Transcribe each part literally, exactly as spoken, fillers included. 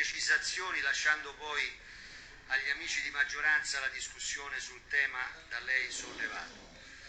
precisazioni, lasciando poi agli amici di maggioranza la discussione sul tema da lei sollevato.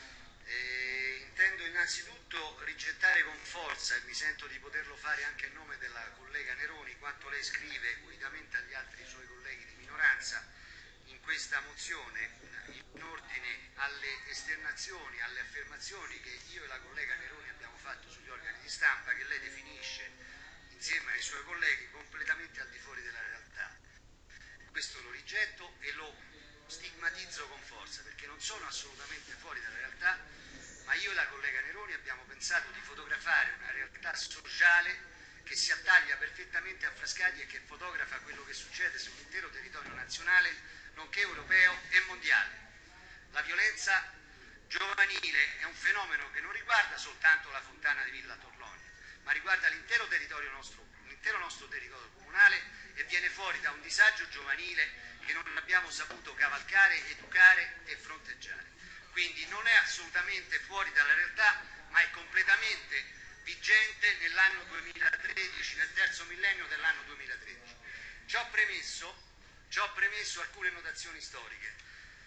E intendo innanzitutto rigettare con forza, e mi sento di poterlo fare anche a nome della collega Neroni, quanto lei scrive, unitamente agli altri suoi colleghi di minoranza, in questa mozione in ordine alle esternazioni, alle affermazioni che io e la collega Neroni abbiamo fatto sugli organi di stampa, che lei definisce insieme ai suoi colleghi completamente al di fuori della realtà. Questo lo rigetto e lo stigmatizzo con forza, perché non sono assolutamente fuori dalla realtà, ma io e la collega Neroni abbiamo pensato di fotografare una realtà sociale che si attaglia perfettamente a Frascati e che fotografa quello che succede sull'intero territorio nazionale, nonché europeo e mondiale. La violenza giovanile è un fenomeno che non riguarda soltanto la Fontana di Villa Torlonia, ma riguarda l'intero territorio nostro, l'intero nostro territorio comunale, e viene fuori da un disagio giovanile che non abbiamo saputo cavalcare, educare e fronteggiare. Quindi non è assolutamente fuori dalla realtà, ma è completamente vigente nell'anno duemilatredici, nel terzo millennio dell'anno duemilatredici. Ciò premesso, ciò premesso alcune notazioni storiche.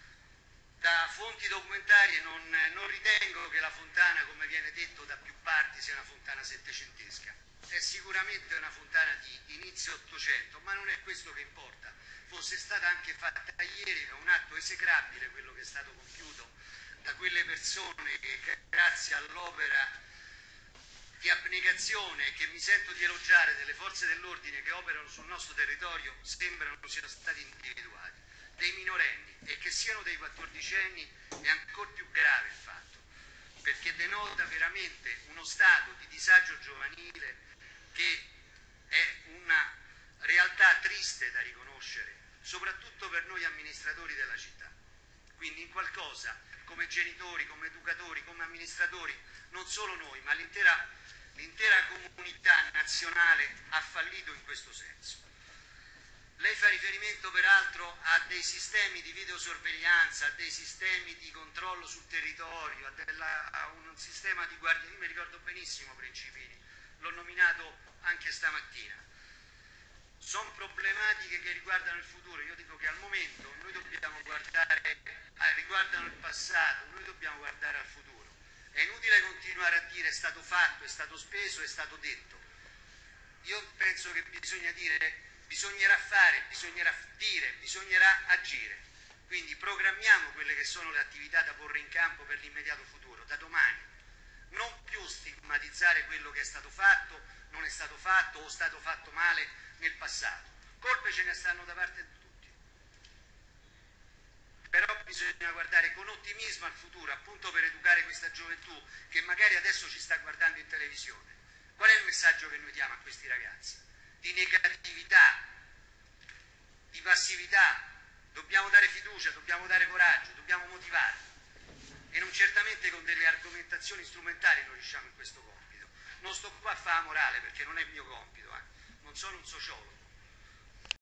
Da fonti documentarie non, non ritengo che la fontana, come viene detto da più parti, sia una fontana settecentesca. È sicuramente una fontana di inizio Ottocento, ma non è questo che importa. Fosse stata anche fatta ieri, è un atto esecrabile quello che è stato compiuto da quelle persone che, grazie all'opera di abnegazione che mi sento di elogiare delle forze dell'ordine che operano sul nostro territorio, sembrano siano stati individuati. Dei minorenni, e che siano dei quattordicenni è ancora più grave il fatto, perché denota veramente uno stato di disagio giovanile che è una realtà triste da riconoscere, soprattutto per noi amministratori della città. Quindi in qualcosa, come genitori, come educatori, come amministratori, non solo noi, ma l'intera l'intera comunità nazionale ha fallito in questo senso. Lei fa riferimento peraltro a dei sistemi di videosorveglianza, a dei sistemi di controllo sul territorio, a, della, a un sistema di guardia. Io mi ricordo benissimo Principini, l'ho nominato anche stamattina. Sono problematiche che riguardano il futuro. Io dico che al momento noi dobbiamo guardare, eh, riguardano il passato, noi dobbiamo guardare al futuro. È inutile continuare a dire è stato fatto, è stato speso, è stato detto. Io penso che bisogna dire, bisognerà fare, bisognerà dire, bisognerà agire. Quindi programmiamo quelle che sono le attività da porre in campo per l'immediato futuro, da domani. Non più stigmatizzare quello che è stato fatto, non è stato fatto o è stato fatto male nel passato. Colpe ce ne stanno da parte di tutti. Però bisogna guardare con ottimismo al futuro, appunto per educare questa gioventù che magari adesso ci sta guardando in televisione. Qual è il messaggio che noi diamo a questi ragazzi? Di negatività, di passività. Dobbiamo dare fiducia, dobbiamo dare coraggio, dobbiamo motivare. E non certamente con delle argomentazioni strumentali non riusciamo in questo compito. Non sto qua a fare morale perché non è il mio compito, eh. Non sono un sociologo.